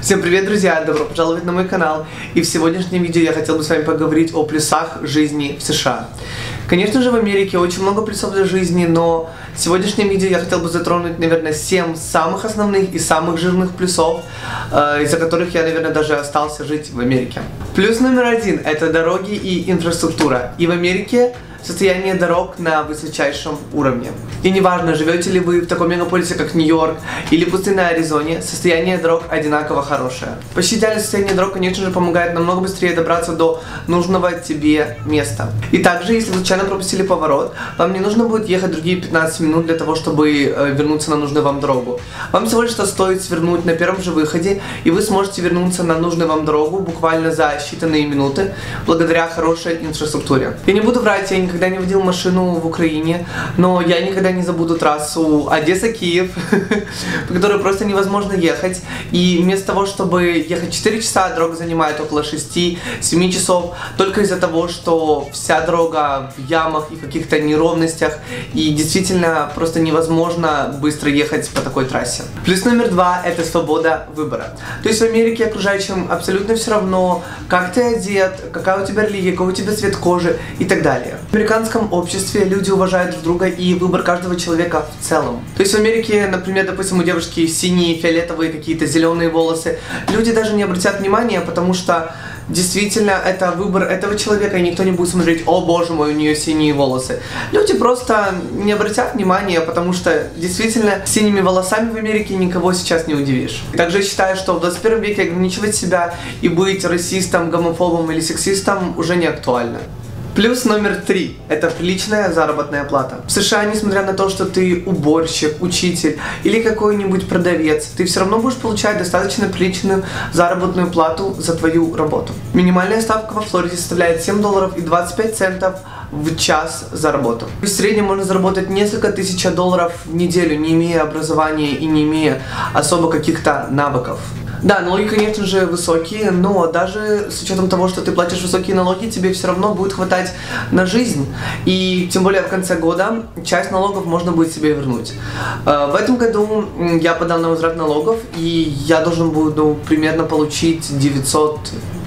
Всем привет, друзья! Добро пожаловать на мой канал. И в сегодняшнем видео я хотел бы с вами поговорить о плюсах жизни в США. Конечно же, в Америке очень много плюсов для жизни, но в сегодняшнем видео я хотел бы затронуть, наверное, 7 самых основных и самых жирных плюсов, из-за которых я, наверное, даже остался жить в Америке. Плюс номер 1 – это дороги и инфраструктура. И в Америке состояние дорог на высочайшем уровне. И неважно, живете ли вы в таком мегаполисе, как Нью-Йорк или пустынной Аризоне, состояние дорог одинаково хорошее. Почти идеальное состояние дорог, конечно же, помогает намного быстрее добраться до нужного тебе места. И также, если вы случайно пропустили поворот, вам не нужно будет ехать другие 15 минут для того, чтобы вернуться на нужную вам дорогу. Вам всего лишь стоит свернуть на первом же выходе, и вы сможете вернуться на нужную вам дорогу буквально за считанные минуты, благодаря хорошей инфраструктуре. Я не буду врать, я никогда не водил машину в Украине, но я никогда не забуду трассу Одесса-Киев, по которой просто невозможно ехать. И вместо того, чтобы ехать 4 часа, дорога занимает около 6-7 часов, только из-за того, что вся дорога в ямах и каких-то неровностях, и действительно просто невозможно быстро ехать по такой трассе. Плюс номер 2 – это свобода выбора. То есть в Америке окружающим абсолютно все равно, как ты одет, какая у тебя религия, какой у тебя цвет кожи и так далее. В американском обществе люди уважают друг друга и выбор каждого человека в целом. То есть в Америке, например, допустим, у девушки синие, фиолетовые, какие-то зеленые волосы, люди даже не обратят внимания, потому что действительно это выбор этого человека, и никто не будет смотреть: о боже мой, у нее синие волосы. Люди просто не обратят внимания, потому что действительно синими волосами в Америке никого сейчас не удивишь. И также я считаю, что в 21 веке ограничивать себя и быть расистом, гомофобом или сексистом уже не актуально. Плюс номер 3 – это приличная заработная плата. В США, несмотря на то, что ты уборщик, учитель или какой-нибудь продавец, ты все равно будешь получать достаточно приличную заработную плату за твою работу. Минимальная ставка во Флориде составляет $7.25 в час за работу. В среднем можно заработать несколько тысяч долларов в неделю, не имея образования и не имея особо каких-то навыков. Да, налоги, конечно же, высокие, но даже с учетом того, что ты платишь высокие налоги, тебе все равно будет хватать на жизнь. И тем более в конце года часть налогов можно будет себе вернуть. В этом году я подал на возврат налогов, и я должен буду примерно получить $900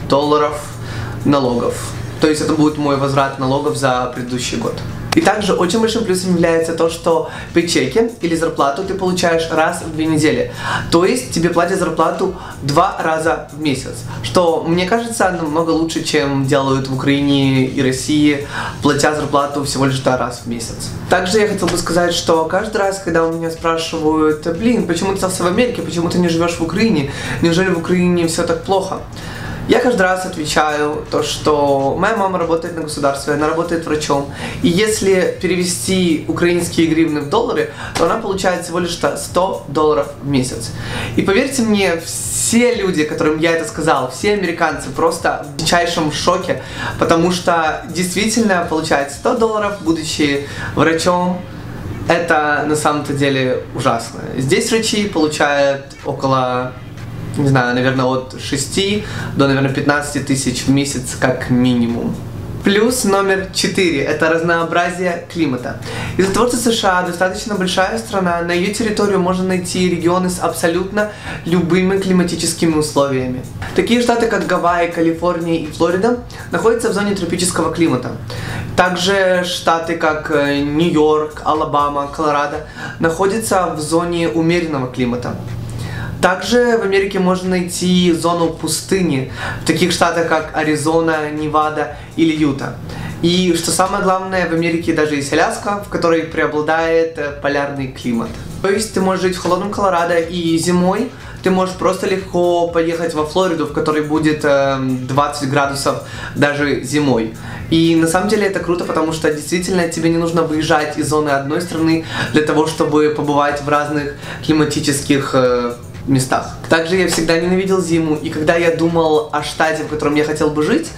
налогов. То есть это будет мой возврат налогов за предыдущий год. И также очень большим плюсом является то, что пейчеки или зарплату ты получаешь раз в 2 недели. То есть тебе платят зарплату 2 раза в месяц. Что, мне кажется, намного лучше, чем делают в Украине и России, платя зарплату всего лишь 2 раза в месяц. Также я хотел бы сказать, что каждый раз, когда у меня спрашивают: блин, почему ты остался в Америке, почему ты не живешь в Украине, неужели в Украине все так плохо? Я каждый раз отвечаю то, что моя мама работает на государстве, она работает врачом, и если перевести украинские гривны в доллары, то она получает всего лишь $100 в месяц. И поверьте мне, все люди, которым я это сказал, все американцы просто в дичайшем шоке, потому что действительно получать $100, будучи врачом, это на самом-то деле ужасно. Здесь врачи получают около, не знаю, наверное, от 6 до, наверное, 15 тысяч в месяц как минимум. Плюс номер 4 – это разнообразие климата. Из-за того, что США достаточно большая страна, на ее территорию можно найти регионы с абсолютно любыми климатическими условиями. Такие штаты, как Гавайи, Калифорния и Флорида, находятся в зоне тропического климата. Также штаты, как Нью-Йорк, Алабама, Колорадо, находятся в зоне умеренного климата. Также в Америке можно найти зону пустыни в таких штатах, как Аризона, Невада или Юта. И что самое главное, в Америке даже есть Аляска, в которой преобладает полярный климат. То есть ты можешь жить в холодном Колорадо, и зимой ты можешь просто легко поехать во Флориду, в которой будет 20 градусов даже зимой. И на самом деле это круто, потому что действительно тебе не нужно выезжать из зоны одной страны для того, чтобы побывать в разных климатических местах. Также я всегда ненавидел зиму, и когда я думал о штате, в котором я хотел бы жить,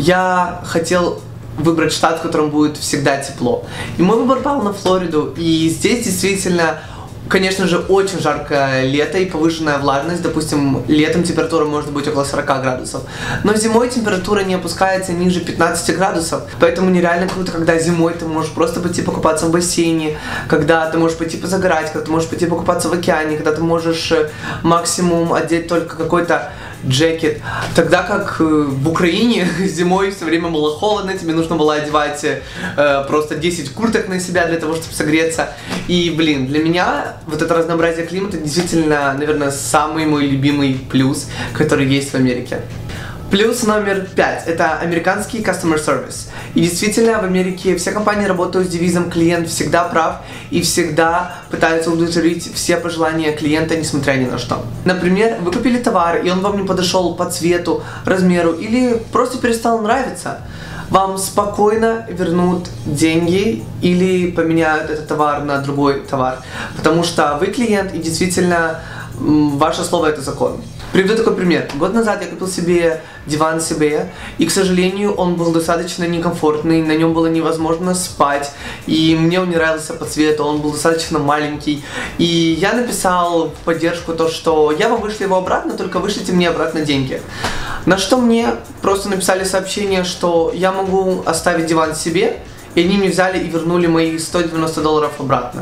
я хотел выбрать штат, в котором будет всегда тепло. И мой выбор пал на Флориду, и здесь действительно Конечно же, очень жаркое лето и повышенная влажность. Допустим, летом температура может быть около 40 градусов. Но зимой температура не опускается ниже 15 градусов. Поэтому нереально круто, когда зимой ты можешь просто пойти покупаться в бассейне, когда ты можешь пойти позагорать, когда ты можешь пойти покупаться в океане, когда ты можешь максимум одеть только какой-то джекет. Тогда как в Украине зимой все время было холодно, тебе нужно было одевать просто 10 курток на себя для того, чтобы согреться. И, блин, для меня вот это разнообразие климата действительно, наверное, самый мой любимый плюс, который есть в Америке. Плюс номер 5 – это американский customer service. И действительно, в Америке все компании работают с девизом «клиент всегда прав» и всегда пытаются удовлетворить все пожелания клиента, несмотря ни на что. Например, вы купили товар, и он вам не подошел по цвету, размеру или просто перестал нравиться. Вам спокойно вернут деньги или поменяют этот товар на другой товар. Потому что вы клиент, и действительно, ваше слово – это закон. Приведу такой пример. Год назад я купил себе диван себе, и, к сожалению, он был достаточно некомфортный, на нем было невозможно спать, и мне он не нравился по цвету, он был достаточно маленький. И я написал в поддержку то, что я вам вышлю его обратно, только вышлите мне обратно деньги. На что мне просто написали сообщение, что я могу оставить диван себе, и они мне взяли и вернули мои $190 обратно.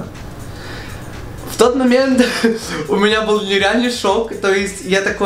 В тот момент у меня был нереальный шок, то есть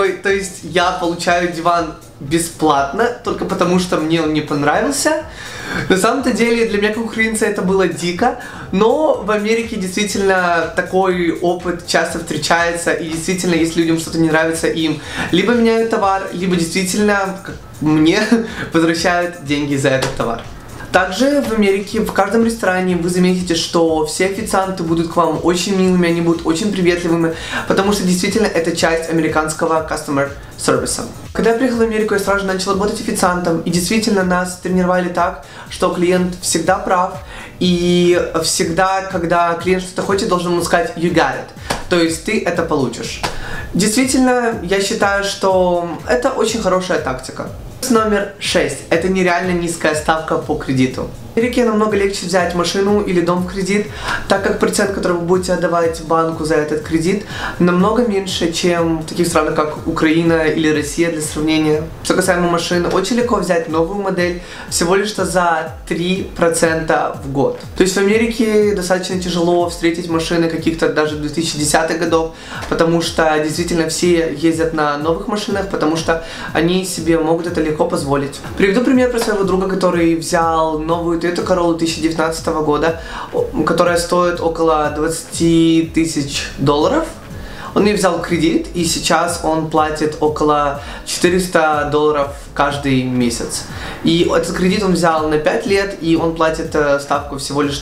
я получаю диван бесплатно, только потому что мне он не понравился. На самом-то деле для меня как украинца это было дико, но в Америке действительно такой опыт часто встречается, и действительно, если людям что-то не нравится, им либо меняют товар, либо действительно, как мне, возвращают деньги за этот товар. Также в Америке в каждом ресторане вы заметите, что все официанты будут к вам очень милыми, они будут очень приветливыми, потому что действительно это часть американского customer service. Когда я приехал в Америку, я сразу же начал работать официантом, и действительно нас тренировали так, что клиент всегда прав, и всегда, когда клиент что-то хочет, должен ему сказать «you got it», то есть ты это получишь. Действительно, я считаю, что это очень хорошая тактика. Номер 6. Это нереально низкая ставка по кредиту. В Америке намного легче взять машину или дом в кредит, так как процент, который вы будете отдавать банку за этот кредит, намного меньше, чем в таких странах, как Украина или Россия, для сравнения. Что касаемо машины, очень легко взять новую модель всего лишь за 3% в год. То есть в Америке достаточно тяжело встретить машины каких-то даже 2010-х годов, потому что действительно все ездят на новых машинах, потому что они себе могут это легко позволить. Приведу пример про своего друга, который взял новую Toyota Corolla 2019 года, которая стоит около $20 000. Он ее взял в кредит, и сейчас он платит около $400 каждый месяц. И этот кредит он взял на 5 лет, и он платит ставку всего лишь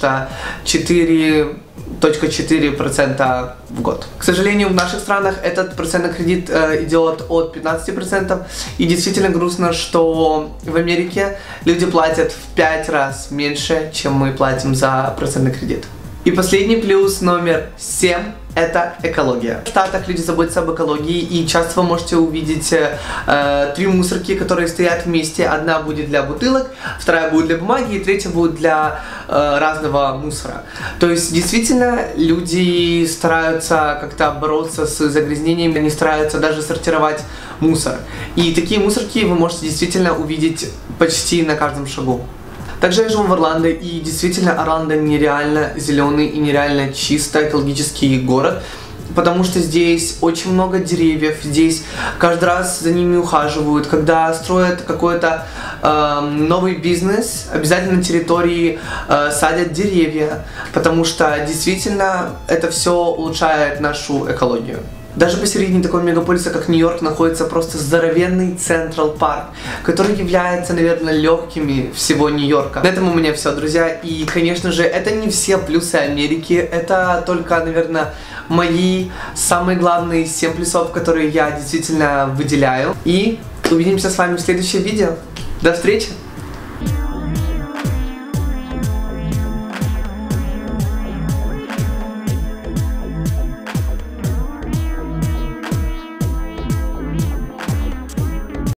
4,4% в год. К сожалению, в наших странах этот процентный кредит идет от 15%, и действительно грустно, что в Америке люди платят в 5 раз меньше, чем мы платим за процентный кредит. И последний плюс номер 7 – это экология. В Штатах люди заботятся об экологии, и часто вы можете увидеть 3 мусорки, которые стоят вместе. Одна будет для бутылок, вторая будет для бумаги, и третья будет для разного мусора. То есть, действительно, люди стараются как-то бороться с загрязнениями, они стараются даже сортировать мусор. И такие мусорки вы можете действительно увидеть почти на каждом шагу. Также я живу в Орландо, и действительно Орландо нереально зеленый и нереально чисто экологический город, потому что здесь очень много деревьев, здесь каждый раз за ними ухаживают. Когда строят какой-то новый бизнес, обязательно на территории садят деревья, потому что действительно это все улучшает нашу экологию. Даже посередине такого мегаполиса, как Нью-Йорк, находится просто здоровенный Централ Парк, который является, наверное, легкими всего Нью-Йорка. На этом у меня все, друзья. И, конечно же, это не все плюсы Америки. Это только, наверное, мои самые главные 7 плюсов, которые я действительно выделяю. И увидимся с вами в следующем видео. До встречи!